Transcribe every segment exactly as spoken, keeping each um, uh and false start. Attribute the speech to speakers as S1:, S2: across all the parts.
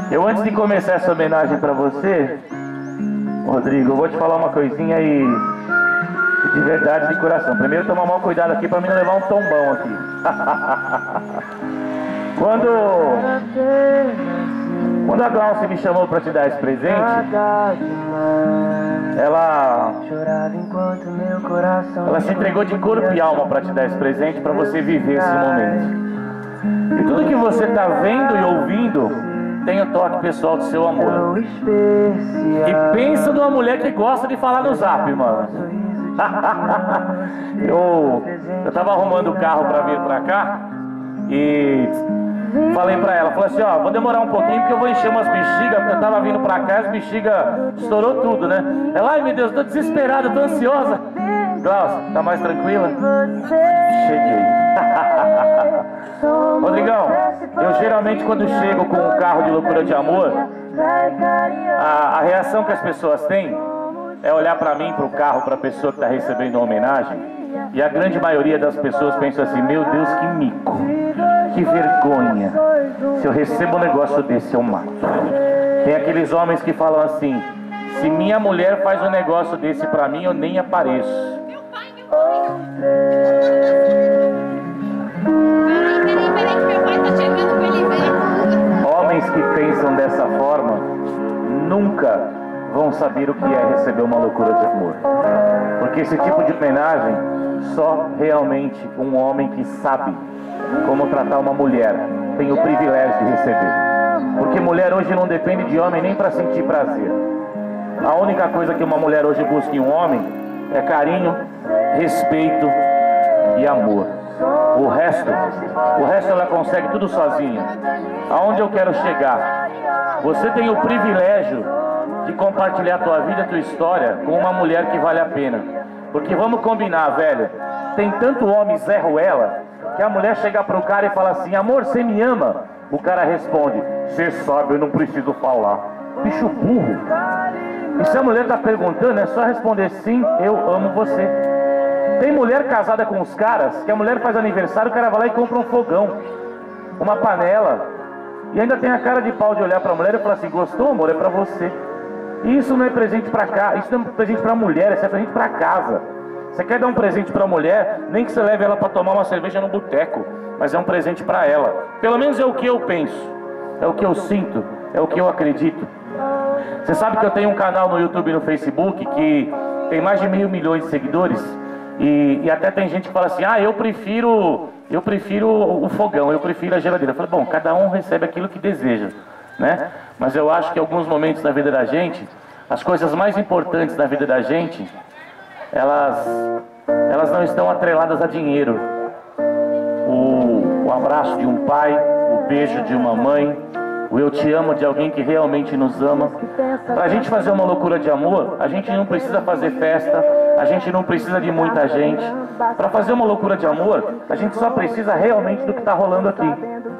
S1: Eu, antes de começar essa homenagem pra você, Rodrigo, eu vou te falar uma coisinha aí de verdade, de coração. Primeiro, tomar mal cuidado aqui pra mim não levar um tombão aqui. Quando Quando a Glaucia me chamou pra te dar esse presente, ela Ela se entregou de corpo e alma pra te dar esse presente, pra você viver esse momento. E tudo que você tá vendo e ouvindo tem o toque pessoal do seu amor. E pensa numa mulher que gosta de falar no zap, mano. eu, eu tava arrumando o carro pra vir pra cá e falei pra ela, falei assim, ó, vou demorar um pouquinho porque eu vou encher umas bexigas, porque eu tava vindo pra cá e as bexigas estourou tudo, né? Ela, ai meu Deus, tô desesperada, tô ansiosa. Glaucia, tá mais tranquila? Cheguei. Rodrigão, eu geralmente quando chego com um carro de loucura de amor, a, a reação que as pessoas têm é olhar pra mim, pro carro, pra pessoa que tá recebendo a homenagem, e a grande maioria das pessoas pensa assim, meu Deus, que mico, que vergonha, se eu recebo um negócio desse eu mato. Tem aqueles homens que falam assim, se minha mulher faz um negócio desse pra mim, eu nem apareço. Homens que pensam dessa forma nunca vão saber o que é receber uma loucura de amor, porque esse tipo de homenagem só realmente um homem que sabe como tratar uma mulher tem o privilégio de receber, porque mulher hoje não depende de homem nem para sentir prazer. A única coisa que uma mulher hoje busca em um homem é carinho, respeito e amor. O resto, o resto ela consegue tudo sozinha. Aonde eu quero chegar? Você tem o privilégio de compartilhar a tua vida, a tua história com uma mulher que vale a pena. Porque vamos combinar, velho, tem tanto homem Zé Ruela que a mulher chega pro cara e fala assim, amor, você me ama? O cara responde, você sabe, eu não preciso falar. Bicho burro. E se a mulher tá perguntando, é só responder sim, eu amo você. Tem mulher casada com os caras que a mulher faz aniversário, o cara vai lá e compra um fogão, uma panela, e ainda tem a cara de pau de olhar pra mulher e falar assim, gostou, amor? É pra você. E isso não é presente pra cá, isso não é presente pra mulher, isso é presente pra casa. Você quer dar um presente pra mulher, nem que você leve ela pra tomar uma cerveja no boteco, mas é um presente pra ela. Pelo menos é o que eu penso, é o que eu sinto, é o que eu acredito. Você sabe que eu tenho um canal no YouTube e no Facebook que tem mais de meio milhões de seguidores? E, e até tem gente que fala assim, ah, eu prefiro, eu prefiro o fogão, eu prefiro a geladeira. Eu falo, bom, cada um recebe aquilo que deseja, né? Mas eu acho que em alguns momentos da vida da gente, as coisas mais importantes da vida da gente, elas, elas não estão atreladas a dinheiro. O, o abraço de um pai, o beijo de uma mãe, o eu te amo de alguém que realmente nos ama. Para a gente fazer uma loucura de amor, a gente não precisa fazer festa, a gente não precisa de muita gente. Para fazer uma loucura de amor, a gente só precisa realmente do que está rolando aqui.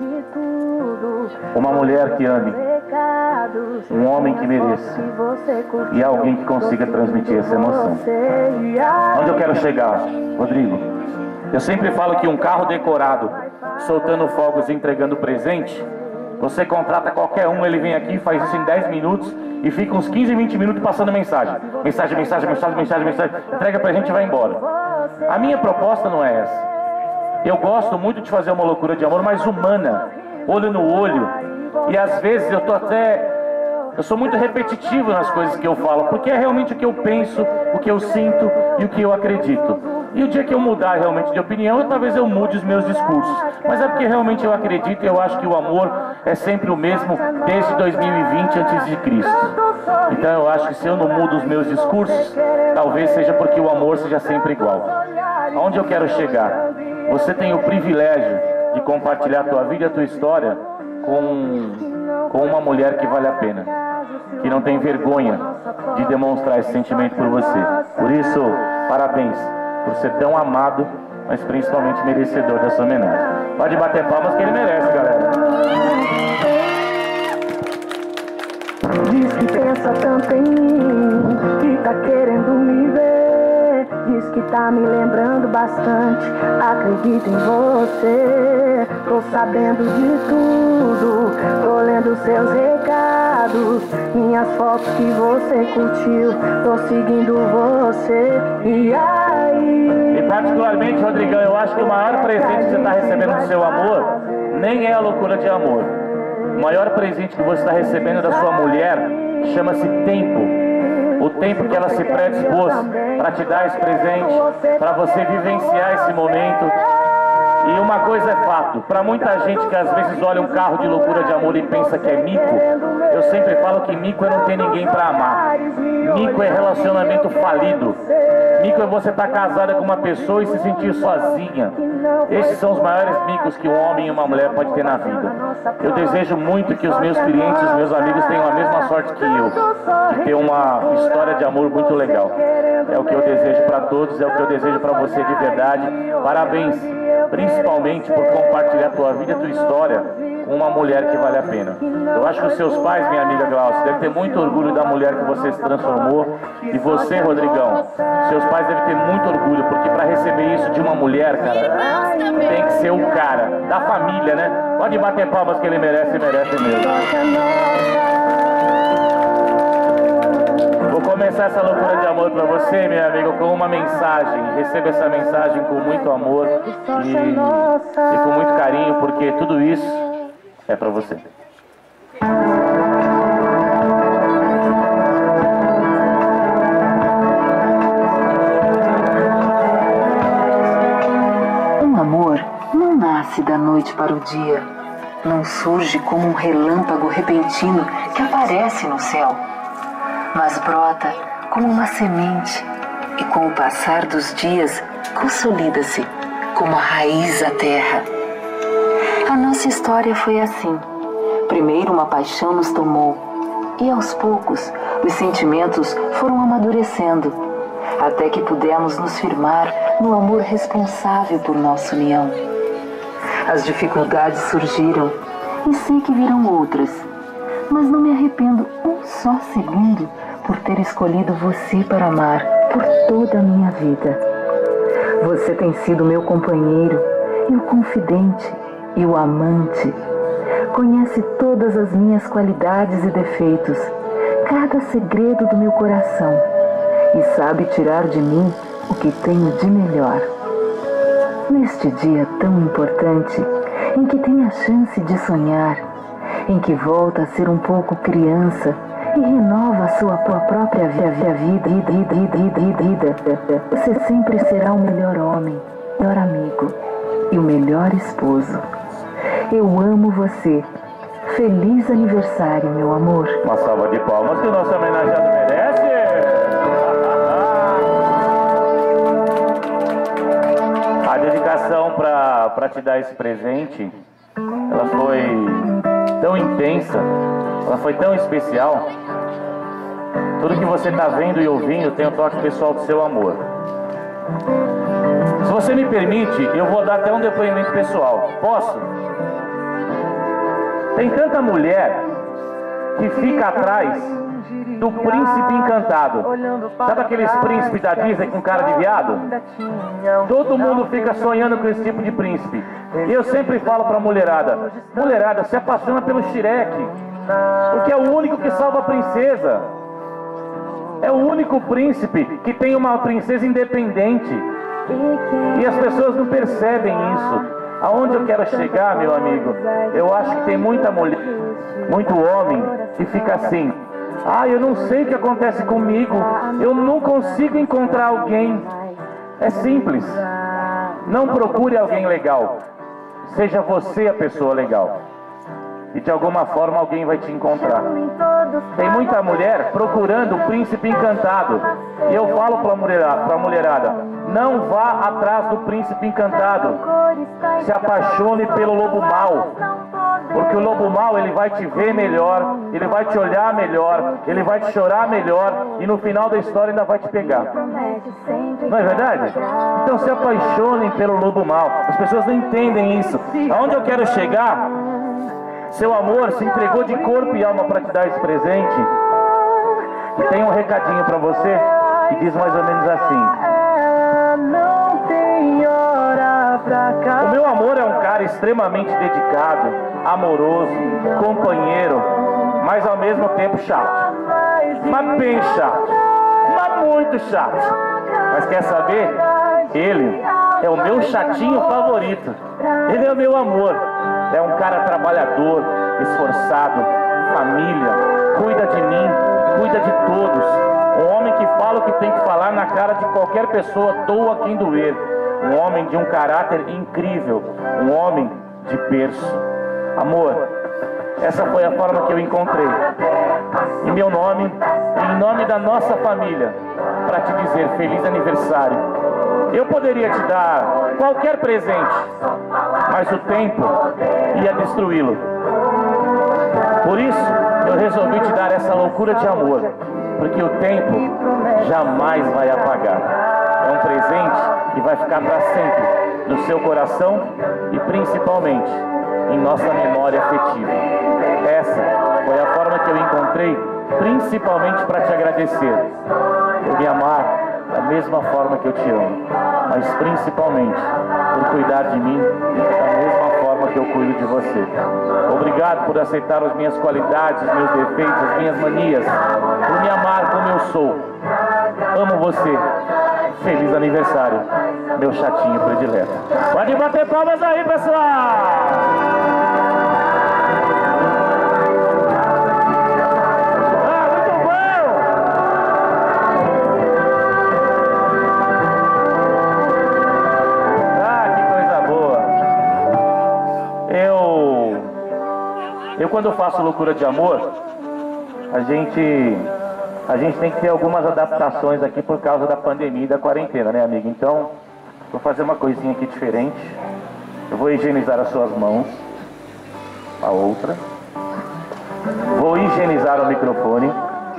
S1: Uma mulher que ame, um homem que mereça e alguém que consiga transmitir essa emoção. Onde eu quero chegar, Rodrigo? Eu sempre falo que um carro decorado, soltando fogos e entregando presente, você contrata qualquer um, ele vem aqui, faz isso em dez minutos e fica uns quinze, vinte minutos passando mensagem. Mensagem, mensagem, mensagem, mensagem, mensagem. Entrega pra gente e vai embora. A minha proposta não é essa. Eu gosto muito de fazer uma loucura de amor, mas humana, olho no olho. E às vezes eu tô até... Eu sou muito repetitivo nas coisas que eu falo, porque é realmente o que eu penso, o que eu sinto e o que eu acredito. E o dia que eu mudar realmente de opinião, talvez eu mude os meus discursos. Mas é porque realmente eu acredito e eu acho que o amor é sempre o mesmo desde dois mil e vinte antes de Cristo. Então eu acho que se eu não mudo os meus discursos, talvez seja porque o amor seja sempre igual. Aonde eu quero chegar? Você tem o privilégio de compartilhar a tua vida e a tua história com, com uma mulher que vale a pena, que não tem vergonha de demonstrar esse sentimento por você. Por isso, parabéns por ser tão amado, mas principalmente merecedor dessa homenagem. Pode bater palmas que ele merece, galera.
S2: Diz que pensa tanto em mim, que tá querendo me ver. Diz que tá me lembrando bastante, acredito em você. Tô sabendo de tudo, tô lendo seus recados. guardado minhas fotos que você curtiu. Tô seguindo você. E aí?
S1: E particularmente, Rodrigão, eu acho que o maior presente que você está recebendo do seu amor nem é a loucura de amor. O maior presente que você está recebendo da sua mulher chama-se tempo. O tempo que ela se predispôs para te dar esse presente, para você vivenciar esse momento. E uma coisa é fato, para muita gente que às vezes olha um carro de loucura de amor e pensa que é mico, eu sempre falo que mico é não ter ninguém para amar. Mico é relacionamento falido. Mico é você estar casada com uma pessoa e se sentir sozinha. Esses são os maiores micos que um homem e uma mulher pode ter na vida. Eu desejo muito que os meus clientes, os meus amigos tenham a mesma sorte que eu, de ter uma história de amor muito legal. É o que eu desejo para todos, é o que eu desejo para você de verdade. Parabéns, principalmente por compartilhar a tua vida e a tua história com uma mulher que vale a pena. Eu acho que os seus pais, minha amiga Glaucia, devem ter muito orgulho da mulher que você se transformou. E você, Rodrigão, seus pais devem ter muito orgulho, porque para receber isso de uma mulher, cara, tem que ser o cara da família, né? Pode bater palmas que ele merece, merece mesmo. Vou começar essa loucura de amor para você, meu amigo, com uma mensagem. Receba essa mensagem com muito amor e, e com muito carinho, porque tudo isso é para você.
S3: Um amor não nasce da noite para o dia. Não surge como um relâmpago repentino que aparece no céu, mas brota como uma semente e, com o passar dos dias, consolida-se como a raiz da terra. A nossa história foi assim. Primeiro uma paixão nos tomou e, aos poucos, os sentimentos foram amadurecendo, até que pudemos nos firmar no amor responsável por nossa união. As dificuldades surgiram e sei que virão outras, mas não me arrependo um só segundo por ter escolhido você para amar por toda a minha vida. Você tem sido meu companheiro e o confidente e o amante. Conhece todas as minhas qualidades e defeitos, cada segredo do meu coração, e sabe tirar de mim o que tenho de melhor. Neste dia tão importante, em que tem a chance de sonhar, em que volta a ser um pouco criança e renova a sua própria vida, vida, você sempre será o melhor homem, o melhor amigo e o melhor esposo. Eu amo você. Feliz aniversário, meu amor.
S1: Uma salva de palmas que o nosso homenageado merece. A dedicação para te dar esse presente, ela foi tão intensa, ela foi tão especial. Tudo que você está vendo e ouvindo tem o toque pessoal do seu amor. Se você me permite, eu vou dar até um depoimento pessoal. Posso? Tem tanta mulher que fica atrás do príncipe encantado. Sabe aqueles príncipes da Disney com cara de viado? Todo mundo fica sonhando com esse tipo de príncipe. E eu sempre falo pra mulherada: mulherada, se apaixona pelo Shrek, porque é o único que salva a princesa. É o único príncipe que tem uma princesa independente. E as pessoas não percebem isso. Aonde eu quero chegar, meu amigo? Eu acho que tem muita mulher, muito homem que fica assim: ah, eu não sei o que acontece comigo, eu não consigo encontrar alguém. É simples. Não procure alguém legal. Seja você a pessoa legal. E de alguma forma alguém vai te encontrar. Tem muita mulher procurando o príncipe encantado. E eu falo para a mulherada, pra mulherada: não vá atrás do príncipe encantado. Se apaixone pelo lobo mau. Porque o lobo mau, ele vai te ver melhor, ele vai te olhar melhor, ele vai te chorar melhor, e no final da história ainda vai te pegar. Não é verdade? Então se apaixonem pelo lobo mau. As pessoas não entendem isso. Aonde eu quero chegar? Seu amor se entregou de corpo e alma para te dar esse presente. E tem um recadinho para você que diz mais ou menos assim: o meu amor é um cara extremamente dedicado, amoroso, companheiro, mas ao mesmo tempo chato. Mas bem chato. Mas muito chato. Mas quer saber? Ele é o meu chatinho favorito. Ele é o meu amor. É um cara trabalhador, esforçado, família, cuida de mim, cuida de todos. Um homem que fala o que tem que falar na cara de qualquer pessoa, doa quem doer. Um homem de um caráter incrível. Um homem de berço. Amor, essa foi a forma que eu encontrei. Em meu nome, em nome da nossa família, para te dizer feliz aniversário. Eu poderia te dar qualquer presente, mas o tempo ia destruí-lo. Por isso, eu resolvi te dar essa loucura de amor, porque o tempo jamais vai apagar. É um presente que vai ficar para sempre no seu coração e principalmente em nossa memória afetiva. Essa foi a forma que eu encontrei, principalmente para te agradecer por me amar da mesma forma que eu te amo, mas principalmente por cuidar de mim da mesma forma que eu cuido de você. Obrigado por aceitar as minhas qualidades, os meus defeitos, as minhas manias, por me amar como eu sou. Amo você. Feliz aniversário, meu chatinho predileto. Pode bater palmas aí, pessoal! Eu, quando eu faço loucura de amor, a gente, a gente tem que ter algumas adaptações aqui por causa da pandemia e da quarentena, né, amigo? Então, vou fazer uma coisinha aqui diferente. Eu vou higienizar as suas mãos, a outra. Vou higienizar o microfone.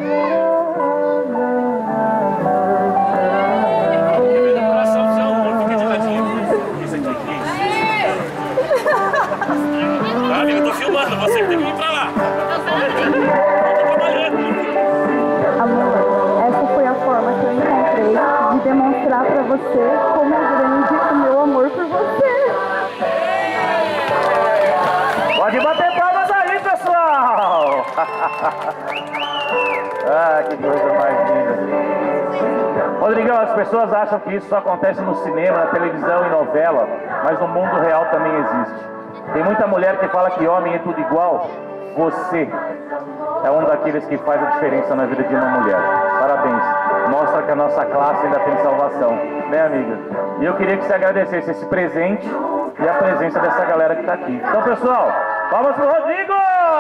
S4: Você que tem que ir pra lá.
S2: Amor, essa foi a forma que eu encontrei de demonstrar pra você como é grande o meu amor por você.
S1: Pode bater palmas aí, pessoal! Ah, que coisa mais linda. Rodrigão, as pessoas acham que isso só acontece no cinema, na televisão e novela, mas no mundo real também existe. Tem muita mulher que fala que homem é tudo igual. Você é um daqueles que faz a diferença na vida de uma mulher. Parabéns. Mostra que a nossa classe ainda tem salvação. Né, amiga? E eu queria que você agradecesse esse presente e a presença dessa galera que está aqui. Então, pessoal, palmas pro Rodrigo!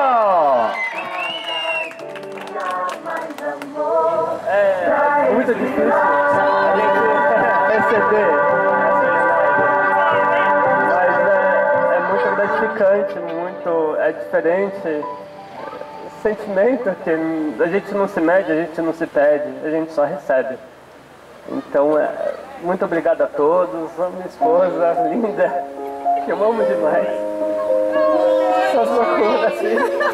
S5: É muito difícil a gente receber. Gratificante, muito, é diferente, sentimento que a gente não se mede, a gente não se pede, a gente só recebe. Então, é, muito obrigado a todos, a minha esposa linda, que eu amo demais. Essas loucuras assim.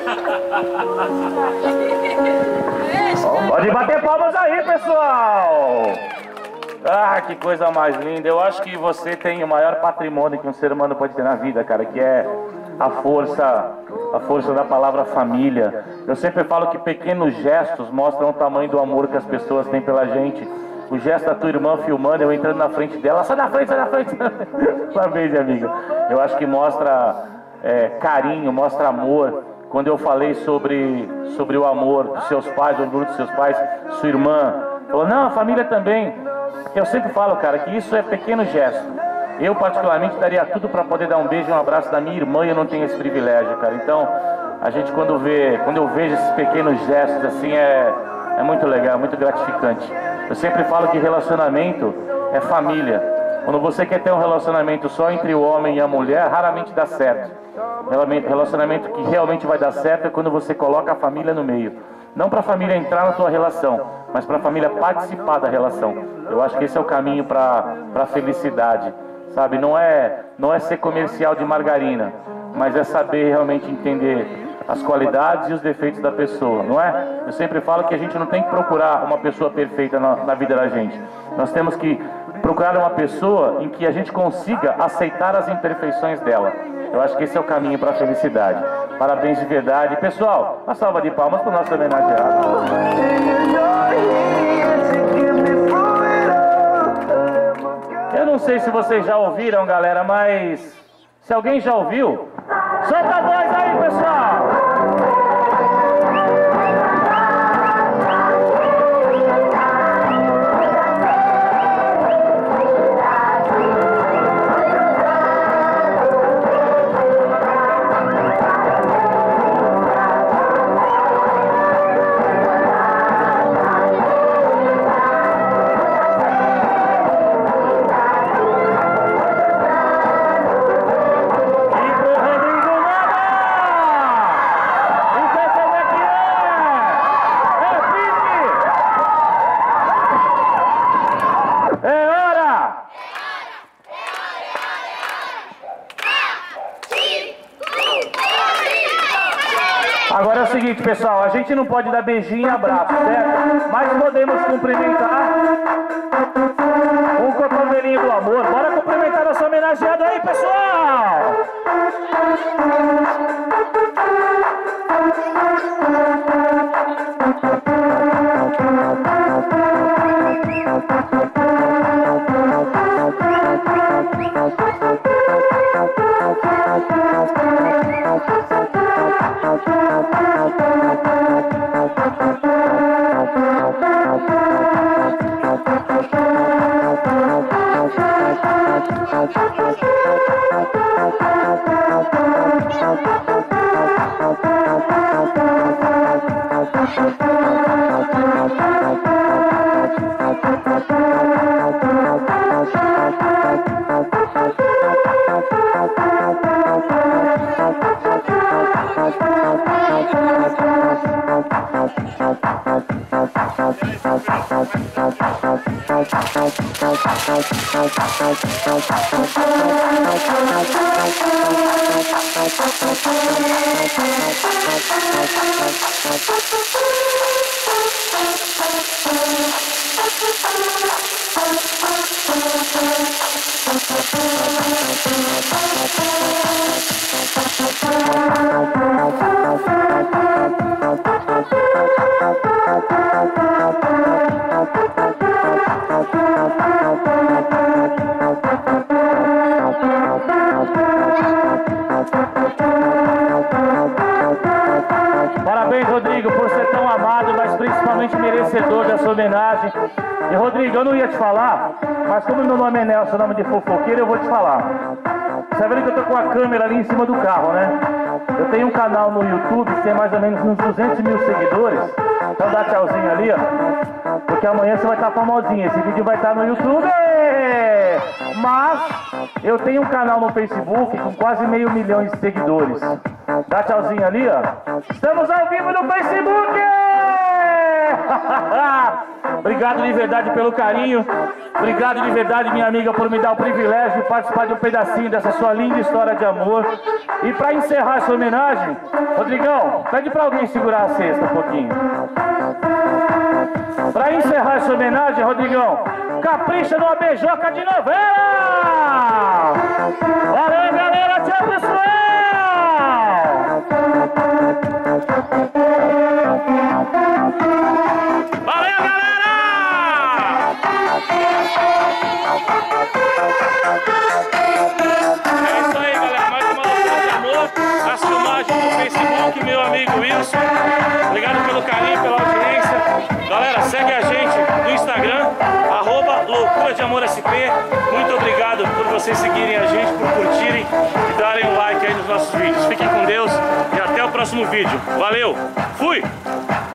S1: Pode bater palmas aí, pessoal! Ah, que coisa mais linda. Eu acho que você tem o maior patrimônio que um ser humano pode ter na vida, cara, que é a força, a força da palavra família. Eu sempre falo que pequenos gestos mostram o tamanho do amor que as pessoas têm pela gente. O gesto da tua irmã filmando, eu entrando na frente dela, sai da frente, sai da frente. Parabéns, amiga. Eu acho que mostra é, carinho, mostra amor. Quando eu falei sobre, sobre o amor dos seus pais, o orgulho dos seus pais, sua irmã falou, não, a família também. Eu sempre falo, cara, que isso é pequeno gesto. Eu, particularmente, daria tudo para poder dar um beijo e um abraço da minha irmã e eu não tenho esse privilégio, cara. Então, a gente, quando vê, quando eu vejo esses pequenos gestos, assim, é, é muito legal, é muito gratificante. Eu sempre falo que relacionamento é família. Quando você quer ter um relacionamento só entre o homem e a mulher, raramente dá certo. Relacionamento que realmente vai dar certo é quando você coloca a família no meio. Não para a família entrar na tua relação, mas para a família participar da relação. Eu acho que esse é o caminho para a felicidade, sabe? Não é, não é ser comercial de margarina, mas é saber realmente entender as qualidades e os defeitos da pessoa, não é? Eu sempre falo que a gente não tem que procurar uma pessoa perfeita na, na vida da gente. Nós temos que procurar uma pessoa em que a gente consiga aceitar as imperfeições dela. Eu acho que esse é o caminho para a felicidade. Parabéns de verdade. Pessoal, uma salva de palmas para o nosso homenageado. Eu não sei se vocês já ouviram, galera, mas se alguém já ouviu, solta a voz aí, pessoal! Agora é o seguinte, pessoal, a gente não pode dar beijinho e abraço, certo? Mas podemos cumprimentar um cotovelinho do amor. Bora cumprimentar nosso homenageado aí, pessoal! Parabéns, Rodrigo, por ser tão amado, mas principalmente merecedor dessa homenagem. E, Rodrigo, eu não ia te falar, mas como meu nome é Nelson, nome de fofoqueiro, eu vou te falar. Você vê que eu tô com a câmera ali em cima do carro, né? Eu tenho um canal no YouTube que tem mais ou menos uns duzentos mil seguidores. Então dá tchauzinho ali, ó. Porque amanhã você vai estar famosinho. Esse vídeo vai estar no YouTube. Mas eu tenho um canal no Facebook com quase meio milhão de seguidores. Dá tchauzinho ali, ó. Estamos ao vivo no Facebook! Obrigado de verdade pelo carinho. Obrigado de verdade, minha amiga, por me dar o privilégio de participar de um pedacinho dessa sua linda história de amor. E para encerrar essa homenagem, Rodrigão, pede para alguém segurar a cesta um pouquinho. Para encerrar essa homenagem, Rodrigão, capricha numa beijoca de novela! Valeu, galera! Tchau, pessoal!
S4: Valeu, galera! É isso aí, galera. Mais uma loucura de amor. As filmagens no Facebook, meu amigo Wilson. Obrigado pelo carinho, pela audiência. Galera, segue a gente no Instagram, arroba Loucura de Amor S P. Muito obrigado por vocês seguirem a gente, por curtirem e darem um like aí nos nossos vídeos. Fiquem com Deus e até o próximo vídeo. Valeu! Fui!